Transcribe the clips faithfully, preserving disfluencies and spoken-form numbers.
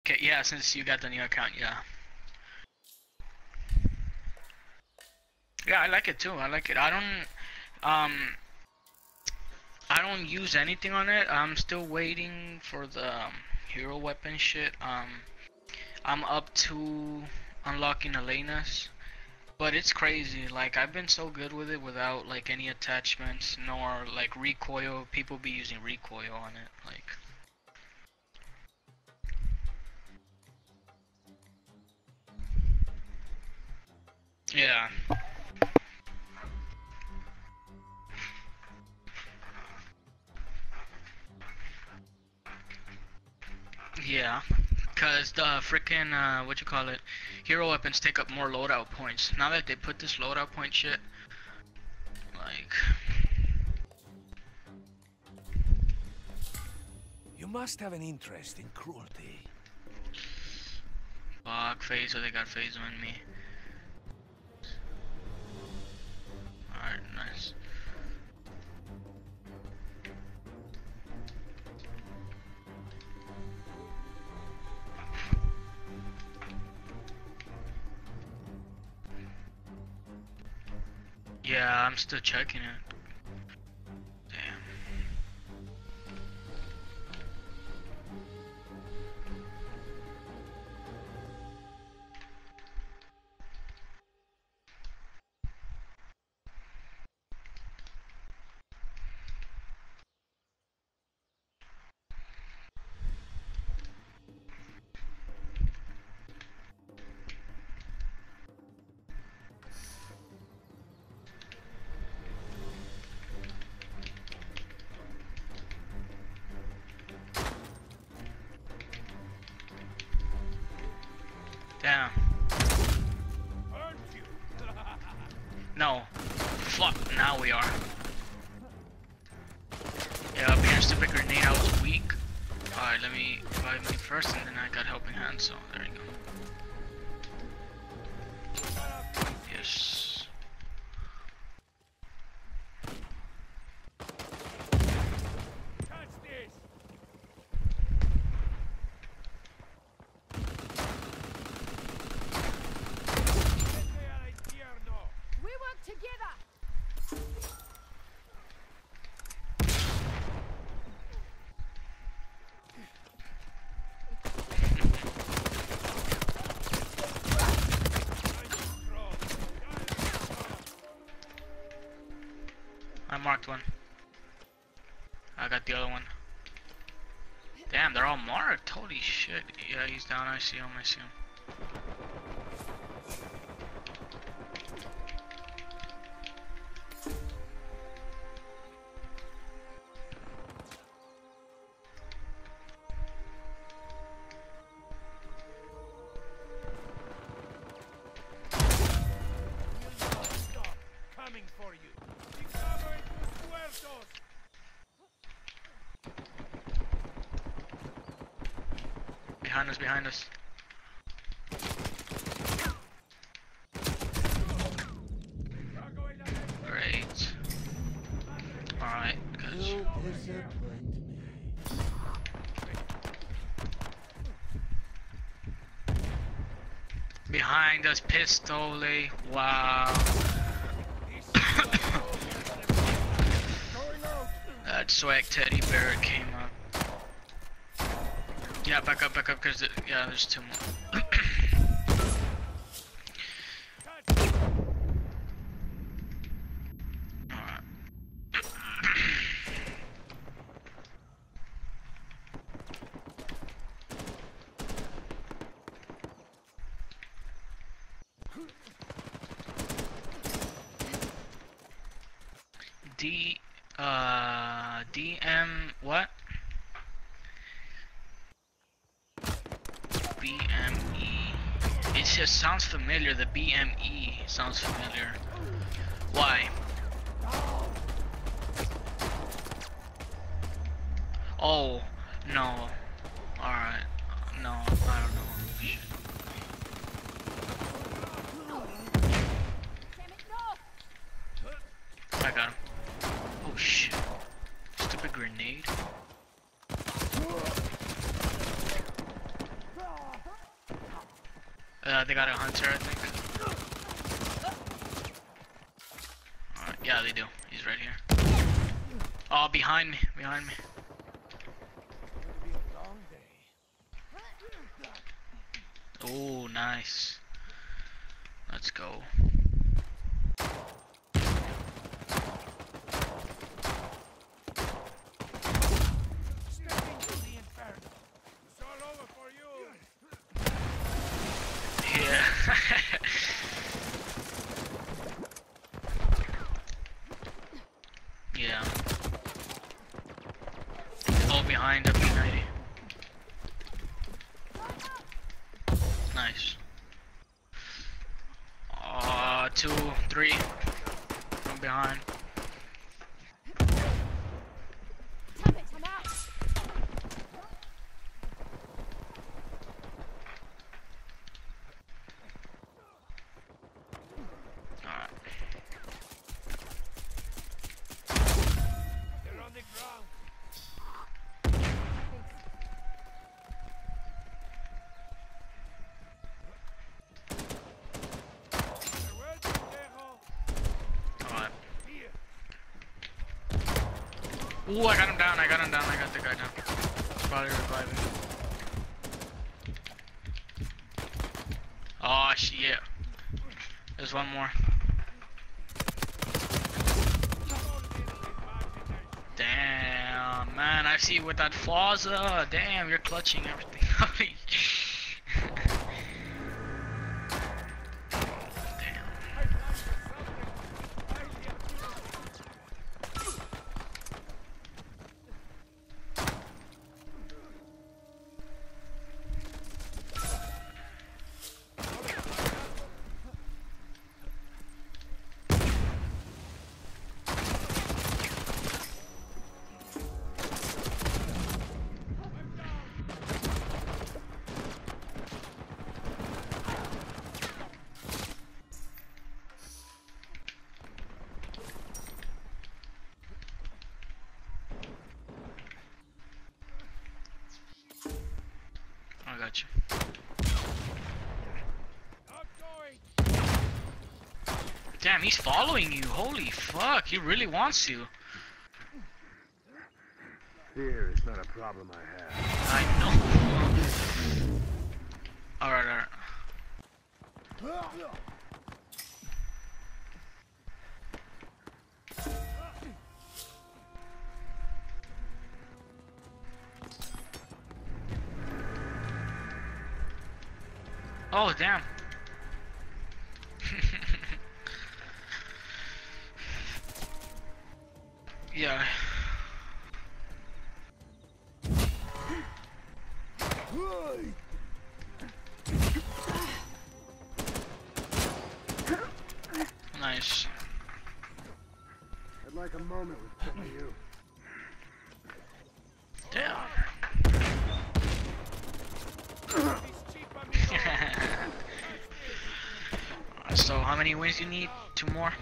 Okay, yeah, since you got the new account, yeah. Yeah, I like it too. I like it. I don't, um, I don't use anything on it. I'm still waiting for the um, hero weapon shit. Um, I'm up to unlocking Elena's, but it's crazy. Like, I've been so good with it without like any attachments nor like recoil. People be using recoil on it, like. Yeah. Yeah. Cause the freaking uh, what you call it, hero weapons take up more loadout points. Now that they put this loadout point shit, like. You must have an interest in cruelty. Fuck, phase, or they got phase on me. Alright, nice. Yeah, I'm still checking it. Damn. Damn. No. Fuck, now we are. Yeah, up here, stupid grenade, I was weak. Alright, let me revive me first, and then I got helping hand, so there you go. Yes. I marked one. I got the other one. Damn, they're all marked. Holy shit. Yeah, he's down. I see him. I see him. Coming for you. Behind us, behind us. Great. Alright, good. Behind us, pistol. Wow. That swag teddy bear came up. Yeah, back up, back up, cause it, yeah, there's two more. Alright. D, uh, D M, what? B M E. It just sounds familiar. The B M E sounds familiar. Why? Oh, no. Alright. No, I don't know. Shit. I got him. Oh shit. Stupid grenade. Uh, they got a hunter, I think. Alright, yeah, they do. He's right here. Oh, behind me, behind me. Oh, nice. Let's go. Yeah. Yeah. Oh, behind up behind you. Nice. Uh, two, three from behind. Stop it, I'm out. Alright. They're on the ground. Alright. Ooh, I got him down, I got him down, I got the guy down. Probably reviving. Oh shit. There's one more. Damn, man, I see with that Forza. Damn, you're clutching everything. I got you. Damn, he's following you. Holy fuck, he really wants you. Fear is not a problem I have. I know. Alright, alright. Oh, damn. Yeah. Nice. I'd like a moment with some of you. Damn. So how many wins you need? Two more?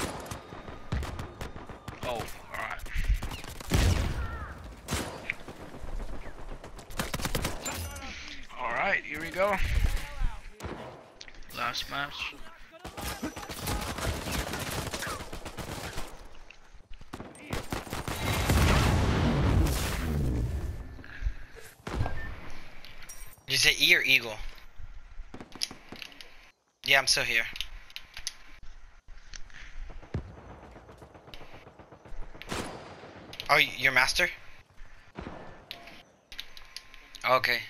Oh, alright. Alright, here we go. Last match. Did you say E or Eagle? Yeah, I'm still here. Oh, you're master? Okay.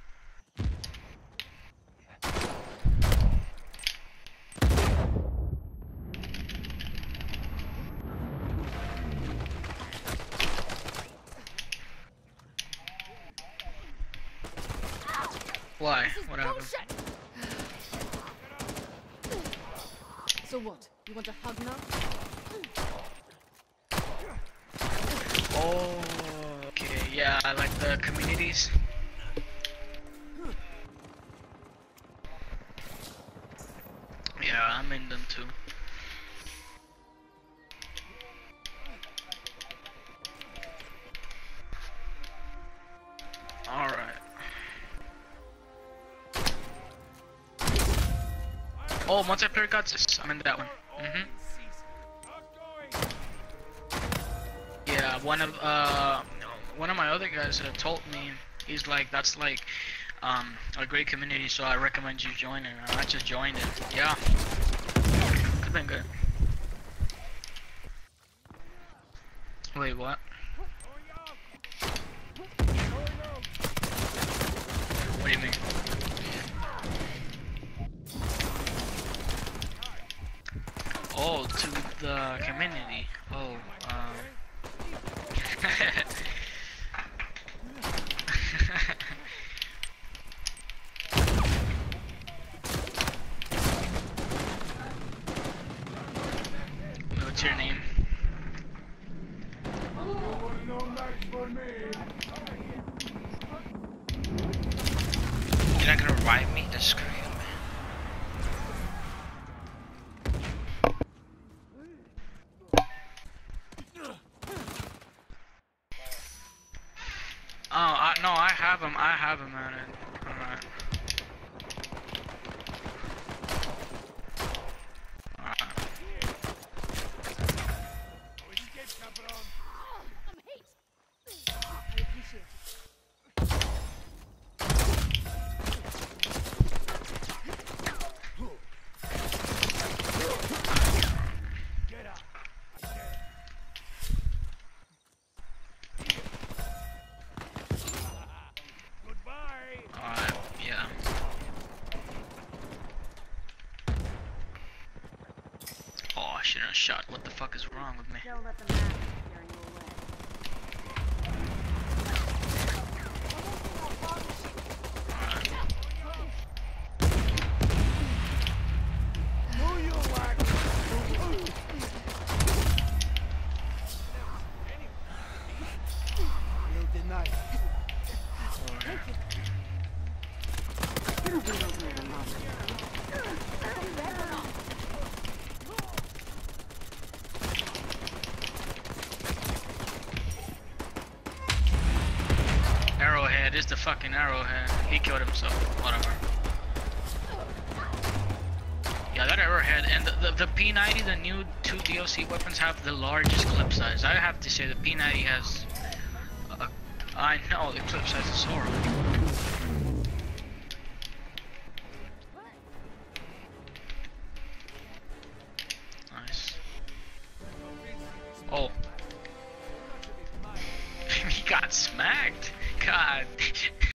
Why? This is What happened? bullshit. So what? You want a hug now? Oh, okay. Yeah, I like the communities. Yeah, I'm in them too. Alright. Oh, multiplayer got this. I'm in that one. Mhm. Yeah, one of uh, one of my other guys uh, told me, he's like, that's like um a great community, so I recommend you joining. And I just joined it. Yeah, it's been good. Wait, what? What do you mean? Oh, to the community. Oh, um. What's your name? You're not gonna revive me? That's screw you, man. Oh, I, no, I have him. I have him at it. Alright. Alright. I'm hit. I appreciate it. Alright, yeah. Oh, I shouldn't have shot. What the fuck is wrong with me? Don't let the mask scare you away. You're denied. Arrowhead is the fucking Arrowhead. He killed himself. Whatever. Yeah, that Arrowhead and the, the, the P ninety, the new two D L C weapons have the largest clip size. I have to say the P ninety has. A, I know the clip size is horrible.